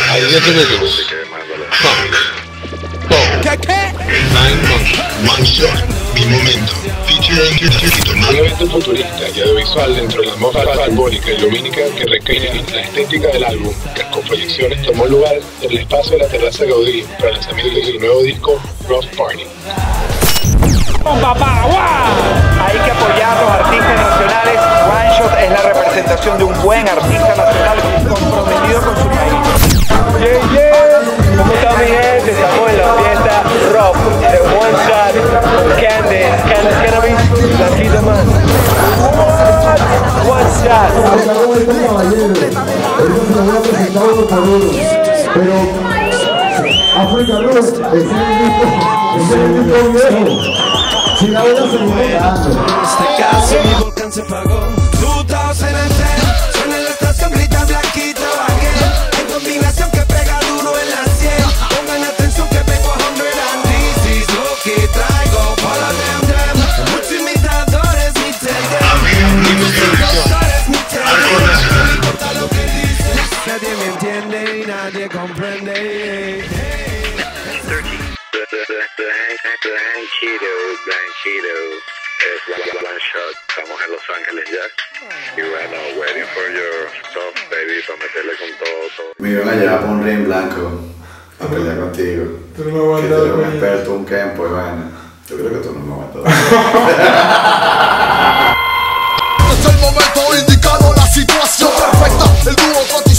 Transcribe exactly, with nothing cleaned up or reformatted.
Hay diez meses. ¿Qué, qué? Nine months. One Shot, Mi Momento, featuring Un evento futurista y audiovisual dentro de la atmósfera simbólica y lumínica que recrea la estética del álbum, que con proyecciones tomó lugar en el espacio de la terraza Gaudí para el lanzamiento de su nuevo disco, Rough Party. ¡Papá! ¡Guau! Hay que apoyar a los artistas nacionales. One Shot es la representación de un buen artista nacional comprometido con su país. Yeah, yeah. ¿Cómo está mi gente? Estamos en la fiesta Rock de One Shot, Candy, Candy Cannabis, Blanquita más. One Shot. Acabó este caballero. Ahorita se lo voy a presentar uno por uno. Pero África Rock es el mismo, es el mismo viejo. Si la voy a seguir dando. En este caso mi volcán se apagó. dos mil diez, suena en la estación, grita Blanquita Baguette. En combinación que pega duro en la cien. Pongan atención que vengo a hundred and this is lo que traigo. Follow them, them. Muchos imitadores, mi tele. Muchos imitadores, mi tele. No importa lo que dicen. Nadie me entiende y nadie comprende. Blanquito, Blanquito, es One Shot. Estamos en Los Ángeles ya. Y right now waiting for your stuff, baby, para meterle con todo, todo. Me iban a llevar por un ring blanco a pelear contigo. Tú no me aguantas. Que tú eres un experto, un campo y vaina. Yo creo que tú no me aguantas. Es el momento indicado, la situación perfecta. El dúo